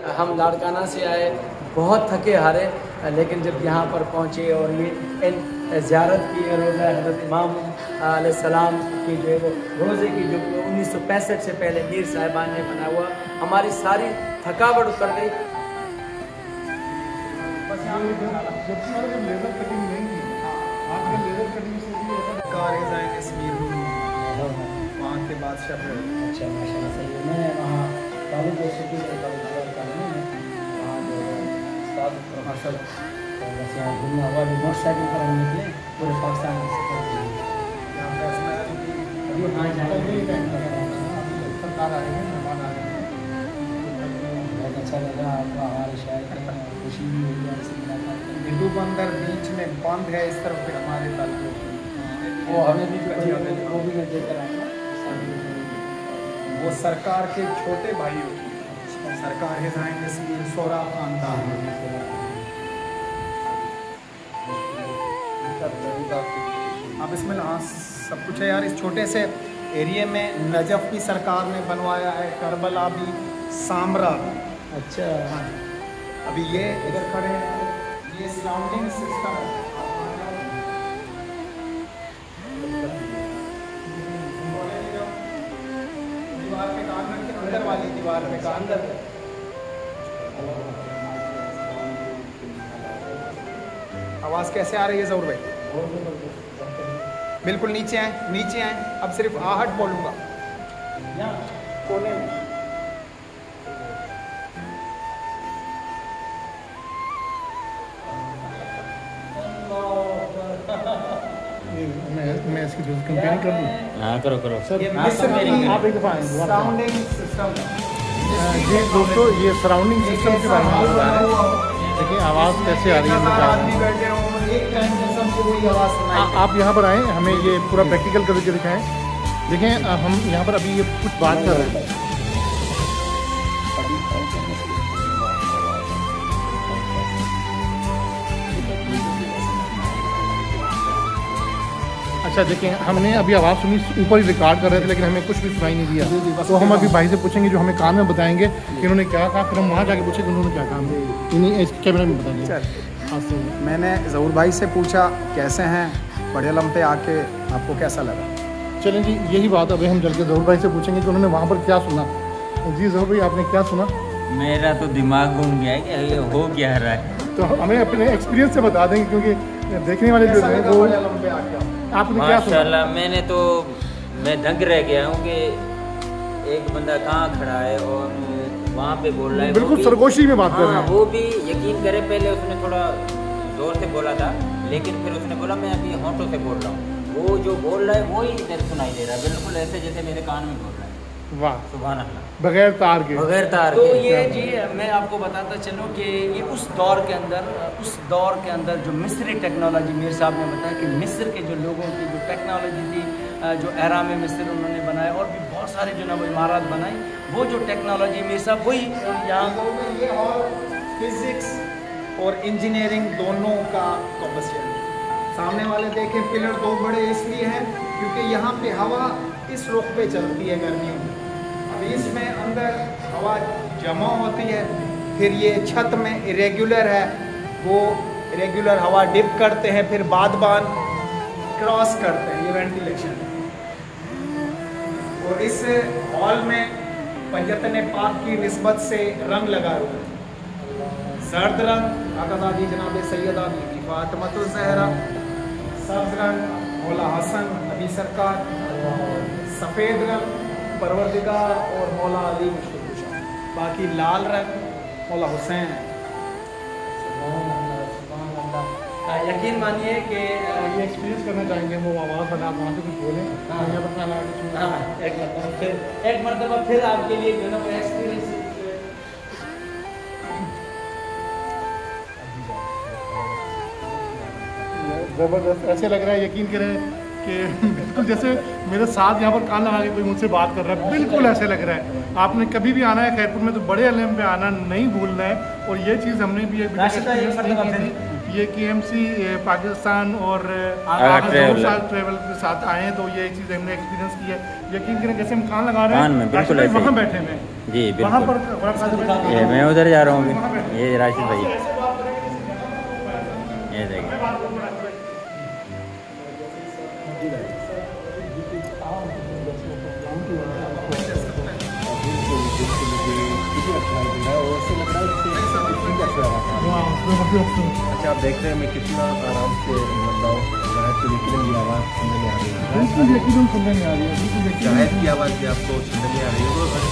हम लाड़काना से आए, बहुत थके हारे, लेकिन जब यहाँ पर पहुँचे और ये इन ज़ियारत की रोज़ा हज़रत इमाम अलैहिस्सलाम की जो है वो रोज़े की जो 1965 से पहले मीर साहिबान ने बनाया हुआ, हमारी सारी थकावट उतर गई। लेज़र कटिंग नहीं थी, आजकल लेज़र कटिंग से भी वहाँ के बादशाह। अच्छा माशाल्लाह सही है। मैं वहाँ तालुक यूनिवर्सिटी में वहाँ जो उस्ताद प्रोफेसर बस यहाँ घूमना हुआ, भी मोटरसाइकिल पर हम निकले पूरे पाकिस्तान में सफर किए। अभी हाँ सरकार आएगी, मेहमान आ रहे हैं। बहुत अच्छा लगा आपको हमारे शहर के, खुशी भी हुई आपसे मुलाकात करके। हिंदू बंदर बीच में बंद है इस तरफ फिर हमारे ताल्लुक वो हमें भी वो भी मैं देकर आऊँगा। वो सरकार के छोटे भाई होती है, सरकार के जाएंगे इसलिए सोरा खानदान। अब इसमें हाँ सब कुछ है यार। इस छोटे से एरिया में नजफ भी सरकार ने बनवाया है, करबला भी, सामरा भी। अच्छा हाँ, अभी ये इधर खड़े हैं, ये सराउंडिंग सिस्टम है। दीवार पे कान रख के अंदर वाली दीवार पे कान रख। आवाज़ कैसे आ रही है ज़रूर भाई? बिल्कुल नीचे आए, नीचे आए। अब सिर्फ आहट बोलूँगा कोने में। मैं इसकी जो कंपेयरिंग कर दूँ। हाँ करो करो सर आप एक दफ़ा सराउंडिंग सिस्टम। जी दोस्तों, ये सराउंडिंग सिस्टम के बारे में बता रहे हैं। देखिए आवाज़ कैसे आ रही है। आप यहाँ पर आएँ, हमें ये पूरा प्रैक्टिकल करके दिखाएं। देखें हम यहाँ पर अभी ये कुछ बात कर रहे हैं। अच्छा देखें, हमने अभी आवाज़ सुनी, ऊपर ही रिकॉर्ड कर रहे थे लेकिन हमें कुछ भी सुनाई नहीं दिया। तो हम अभी भाई से पूछेंगे जो हमें काम में बताएंगे कि उन्होंने क्या कहा, फिर हम वहाँ जाके पूछेंगे उन्होंने क्या काम है। इन्हीं इस कैमरे में बताएंगे। मैंने ज़हूर भाई से पूछा कैसे हैं, बड़े लम पे आके आपको कैसा लगा। चलें जी, यही बात अभी हम चल के ज़हूर भाई से पूछेंगे कि उन्होंने वहाँ पर क्या सुना। जी ज़हूर भाई, आपने क्या सुना? मेरा तो दिमाग घूम गया है कि ये हो क्या रहा है। तो हमें अपने एक्सपीरियंस से बता देंगे क्योंकि देखने वाले जो हैं वो आपने क्या सुना? माशाल्लाह मैं दंग रह गया हूँ कि एक बंदा कहाँ खड़ा है और वहाँ पे बोल रहा है। बिल्कुल सरगोशी में बात कर रहे हैं। वो भी यकीन करे, पहले उसने थोड़ा जोर से बोला था लेकिन फिर उसने बोला मैं अभी होंठों से बोल रहा हूँ। वो जो बोल रहा है वही इधर सुनाई दे रहा है, बिल्कुल ऐसे जैसे मेरे कान में बोल रहा है। वाह, सुभान अल्लाह, बगैर तार के। तो ये जी मैं आपको बताता चलूँ कि ये उस दौर के अंदर जो मिस्री टेक्नोलॉजी, मीर साहब ने बताया कि मिस्र के जो लोगों की जो टेक्नोलॉजी थी, जो एहराम मिस्र उन्होंने बनाया और भी बहुत सारे जो ना वो इमारत बनाई, वो जो टेक्नोलॉजी मीर साहब वही यहाँ ये और फिजिक्स और इंजीनियरिंग दोनों का कॉम्बिनेशन। सामने वाले देखें पिलर दो बड़े इसलिए हैं क्योंकि यहाँ पे हवा इस रुख पे चलती है गर्मियों में। अब इसमें अंदर हवा जमा होती है, फिर ये छत में इरेगुलर है, वो इरेगुलर हवा डिप करते हैं, फिर बादबान क्रॉस करते हैं, ये वेंटिलेशन है। और इस हॉल में पंजतन पाक की निस्बत से रंग लगा हुआ है। जर्द रंग आकाज़ादी जनाब सैयदा बीबी फातिमा ज़हरा, सब्ज़ रंग मौला हसन नबी सरकार, सफ़ेद रंग परवरदिगार और मौला अली मुश्किल, बाकी लाल रंग मौला हुसैन। यकीन मानिए कि ये एक्सपीरियंस करना चाहेंगे, वो आवाज़ बना वहाँ से कुछ बोलें। एक मरतबा फिर आपके लिए जो ना वो एक्सपीरियंस ज़बरदस्त ऐसे लग रहा है, यकीन करें कि बिल्कुल जैसे मेरे साथ यहाँ पर कान लगा के कोई मुझसे बात कर रहा है, बिल्कुल ऐसे लग रहा है। आपने कभी भी आना है खैरपुर में तो बड़े अलम पे आना नहीं भूलना है। और ये चीज़ हमने भी ये KMC पाकिस्तान और ट्रैवल के साथ आए हैं, तो ये चीज़ हमने एक्सपीरियंस की है। यकीन करें जैसे हम कान लगा रहे हैं, बिल्कुल वहाँ बैठे हैं जी, वहाँ पर ये मैं उधर जा रहा हूँ, ये राशिद भाई ये देखिए। अच्छा, आप देख रहे हैं मैं कितना आराम से मतलब लेकिन ये आवाज़ सुनने में आ रही है, सुनने में आ रही है, शायद की आवाज़ भी आपको सुनने में आ रही है।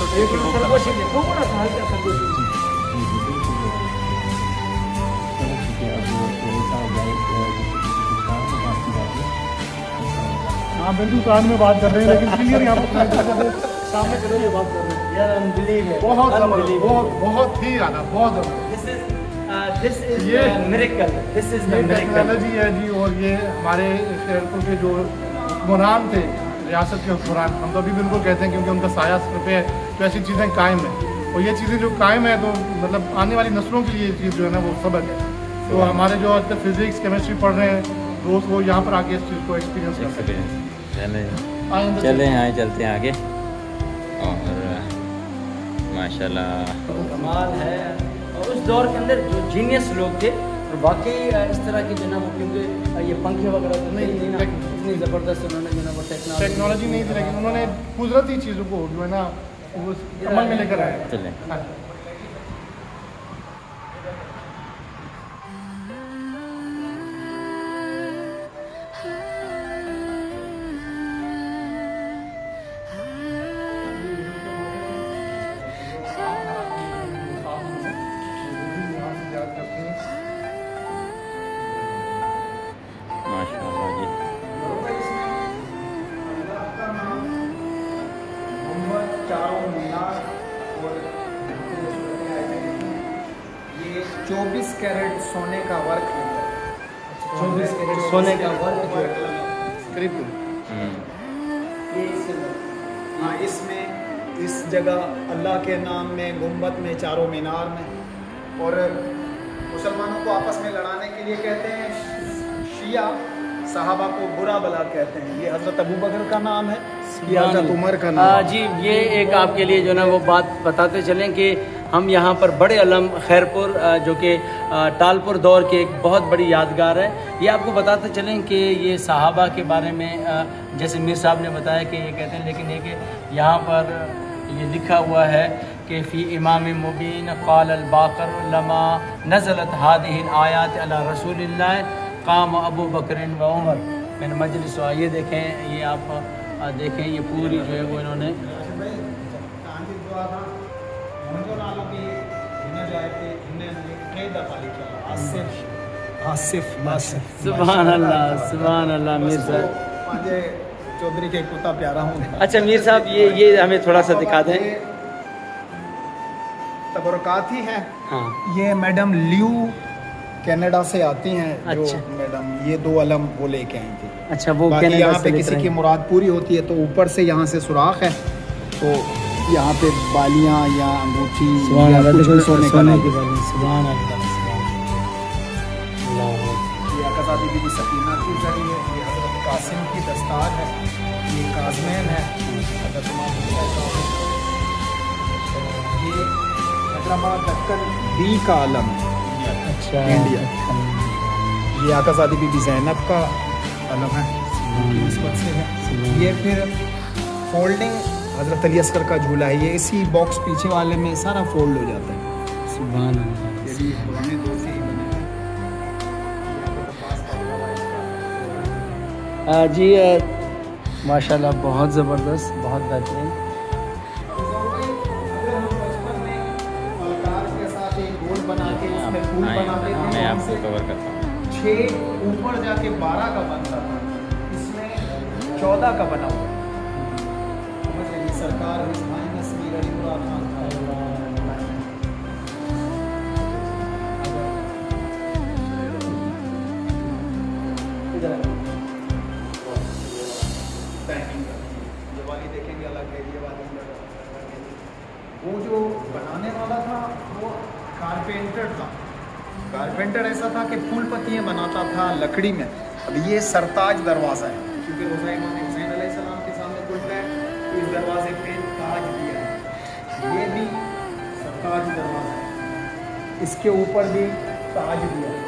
हाँ बिल्कुल कान में बात कर रहे हैं, लेकिन क्लियर यहाँ पर सामने करो ये बात कर रहे हैं यार, अनबिलीवेबल, बहुत बहुत ही ज़्यादा, बहुत ज़्यादा। दिस इज ये miracle, this is the technology है जी। और ये हमारे शेरपुर के जो हुक्मरान थे रियासत के हुक्मरान, हम तो अभी भी उनको कहते हैं क्योंकि उनका साया सर पे है, तो ऐसी चीज़ें कायम हैं। और ये चीज़ें जो कायम है तो मतलब आने वाली नस्लों के लिए ये चीज़ जो है ना वो सबक है। तो हमारे जो आज तक फिजिक्स केमिस्ट्री पढ़ रहे हैं दोस्त, वो यहाँ पर आके इस चीज़ को एक्सपीरियंस कर सकते हैं। चले आए, चलते हैं आगे। और माशाल्लाह कमाल है। और उस दौर के अंदर जो जीनियस लोग थे, और वाकई इस तरह की जो ना वो, क्योंकि ये पंखे वगैरह तो नहीं ना, इतनी ज़बरदस्त उन्होंने जो ना वो टेक्नोलॉजी नहीं थी, लेकिन उन्होंने कुदरती चीज़ों को जो है ना वो अमल में लेकर आए। चलें। चारों मीनार और 24 कैरेट सोने का वर्क है। 24 कैरेट सोने का वर्क जो करीब ये हाँ, इसमें इस जगह अल्लाह के नाम में, गुम्बद में, चारों मीनार में, और मुसलमानों को आपस में लड़ाने के लिए कहते हैं शिया सहाबा को बुरा भला कहते हैं। ये हज़रत अबू बकर का नाम है, ये हज़रत उमर का नाम। जी, ये एक आपके लिए जो ना वो बात बताते चलें कि हम यहाँ पर बड़े अलम खैरपुर जो कि टालपुर दौर की एक बहुत बड़ी यादगार है, ये आपको बताते चलें कि ये सहाबा के बारे में जैसे मीर साहब ने बताया कि ये कहते हैं, लेकिन ये कि यहाँ पर ये लिखा हुआ है कि फ़ी इमाम मुबीन क़ाल अल-बाक़र लमा नज़लत हादिहिल आयात अला रसूलिल्लाह क़ाम अबू बकर व उमर मैंने मजलिस। ये देखें, ये आप देखें, ये पूरी जो है वो इन्होंने सुभान अल्लाह, सुभान अल्लाह। मीर साहब चौधरी के कुत्ता प्यारा हूँ। अच्छा मीर साहब, ये हमें थोड़ा सा दिखा दें। तबरकात ही है। हाँ, ये मैडम लियू कनाडा से आती हैं। अच्छा। जो मैडम ये 2 अलम वो लेके आई थी। अच्छा, वो बाकी यहाँ पे किसी की मुराद पूरी होती है तो ऊपर से यहाँ से सुराख है, तो यहाँ पे बालियाँ या अंगूठी या कुछ भी सोने का नहीं। सुभान अल्लाह, ये अकाज़ादी बीबी सकीना की जरी है, ये हज़रत कासिम की दस्तार है, ये काज़मैन है, हज़रत इमाम हुसैन साहब। ये हैदराबाद दक्कन बी का आलम है। अच्छा, इंडिया। ये आकाज़ादी बीबी ज़ैनब का आलम है, उनकी निस्बत से है। ये फिर फोल्डिंग हज़रत अली अस्कर का झूला है, ये इसी बॉक्स पीछे वाले में सारा फोल्ड हो जाता है। सुभान अल्लाह। ये भी पुराने दौर से ही बने हैं। जी माशाल्लाह, बहुत ज़बरदस्त, बहुत बेहतरीन। मैं आपको कवर करता हूँ। 6 ऊपर जाके 12 का बनता था, इसमें 14 का बना हुआ। सरकार ये वाली देखेंगे अलग है, ये वाली वो जो बनाने वाला था वो कारपेंटर था, कारपेंटर ऐसा था कि फूल पत्तियाँ बनाता था लकड़ी में। अब ये सरताज दरवाज़ा है, क्योंकि रोज़ा इमाम हुसैन अलैहिस्सलाम के सामने खुल रहा है, तो इस दरवाजे पे ताज दिया है। ये भी सरताज दरवाज़ा है, इसके ऊपर भी ताज दिया है।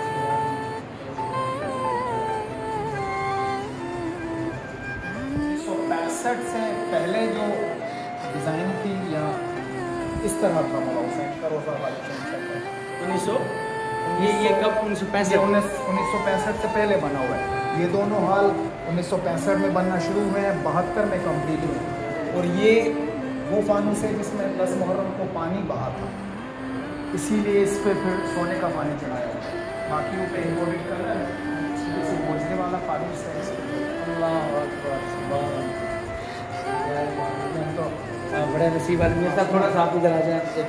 1965 से पहले जो डिज़ाइन थी या इस तरह था मौला हुसैन का रोज़ा वाली चमचा। 1900 ये कब 1965 से पहले बना हुआ है। ये दोनों हाल 1965 में बनना शुरू हुए हैं, 72 में कंप्लीट हुए। और ये वो फानूस है जिसमें 10 मुहर्रम को पानी बहा था, इसीलिए इस पर फिर सोने का पानी चढ़ाया हुआ है। बाकी पे इम्पोर्टेड कलर पहुँचने वाला फानूस है। तो बड़े नसीब आदमी है। सब थोड़ा सा आप इधर आ जाए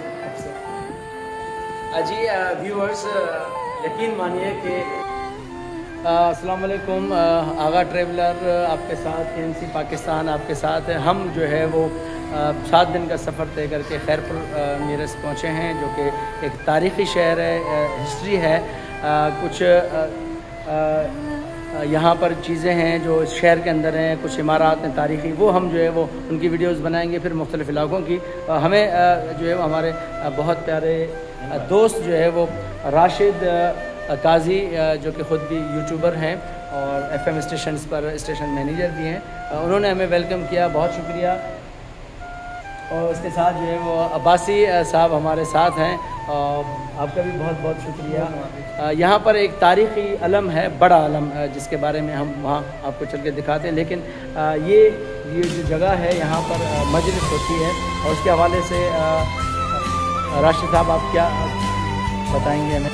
जी। व्यूअर्स यकीन मानिए कि अस्सलाम वालेकुम, आगा ट्रैवलर आपके साथ, KNC पाकिस्तान आपके साथ है। हम जो है वो 7 दिन का सफ़र तय करके खैरपुर मीरस पहुँचे हैं, जो कि एक तारीख़ी शहर है, हिस्ट्री है। कुछ यहाँ पर चीज़ें हैं जो शहर के अंदर हैं, कुछ इमारत हैं तारीख़ी, वो हम जो है वो उनकी वीडियोस बनाएंगे। फिर मुख्तलिफ़ इलाक़ों की हमें जो है वो हमारे बहुत प्यारे दोस्त जो है वो राशिद काजी, जो कि ख़ुद भी यूट्यूबर हैं और FM स्टेशंस पर स्टेशन मैनेजर भी हैं, उन्होंने हमें वेलकम किया, बहुत शुक्रिया। और उसके साथ जो है वो अब्बासी साहब हमारे साथ हैं, आपका भी बहुत बहुत शुक्रिया। यहाँ पर एक तारीख़ी अलम है, बड़ा अलम, जिसके बारे में हम वहाँ आपको चल के दिखाते हैं। लेकिन ये जो जगह है यहाँ पर मजलिस होती है, और उसके हवाले से राशिद साहब आप क्या बताएंगे हमें?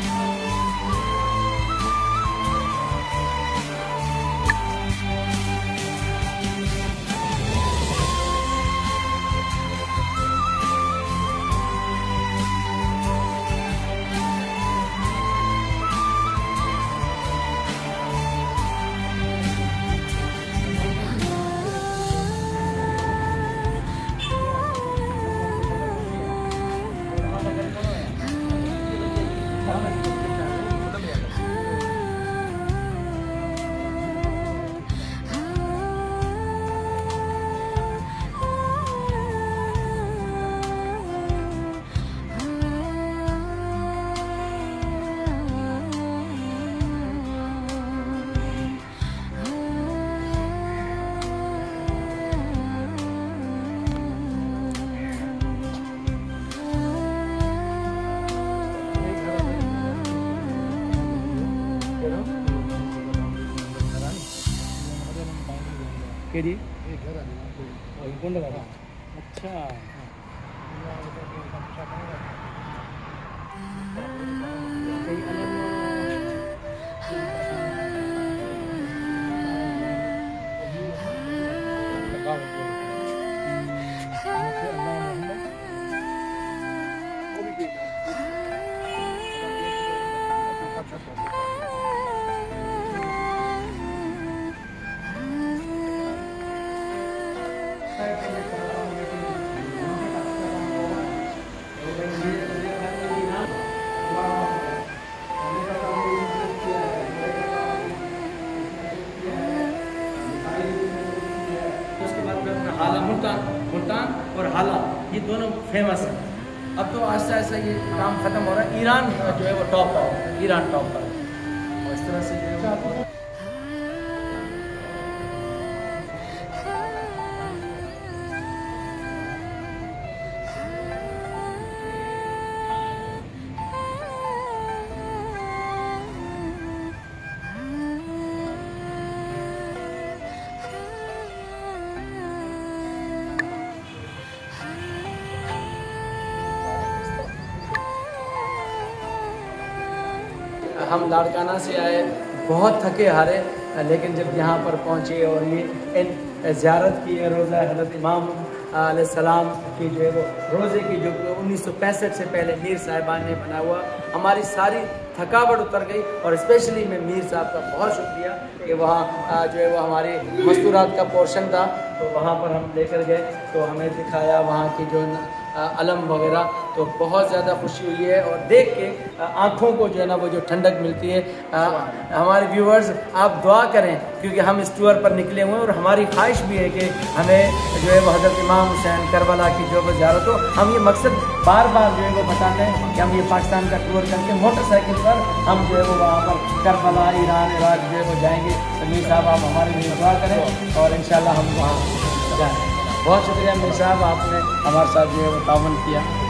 अच्छा मुल्तान और हाला, ये दोनों फेमस हैं। अब तो आहिस्ता आहिस्ता ये काम ख़त्म हो रहा है। ईरान जो है वो टॉप पर है, ईरान टॉप पर है, और इस तरह से जो है हम लाड़काना से आए, बहुत थके हारे, लेकिन जब यहाँ पर पहुँचे और ये ज़ियारत की है रोज़ा हज़रत इमाम अलैहिस्सलाम की, जो है वो रोज़े की, जो 1965 से पहले मीर साहिबान ने बना हुआ, हमारी सारी थकावट उतर गई। और स्पेशली मैं मीर साहब का बहुत शुक्रिया कि वहाँ जो है वो हमारे मस्तूरात का पोर्शन था, तो वहाँ पर हम लेकर गए, तो हमें दिखाया वहाँ की जो अलम वगैरह, तो बहुत ज़्यादा खुशी हुई है और देख के आँखों को जो है ना वो जो ठंडक मिलती है। हमारे व्यूअर्स आप दुआ करें क्योंकि हम इस टूर पर निकले हुए हैं और हमारी ख्वाहिश भी है कि हमें जो है वो हज़रत इमाम हुसैन करबला की जो है ज़ियारत हो। हम ये मकसद बार बार जो है वो बताते हैं कि हम ये पाकिस्तान का टूर करके मोटरसाइकिल पर हम जो है वो वहाँ पर करबला, ईरान, इराक जो है वो जाएंगे। तो मीर साहब आप हमारे लिए दुआ करें और इंशाल्लाह हम वहाँ जाएँ। बहुत शुक्रिया मीर साहब, आपने हमारे साथ जो है वो तावन किया।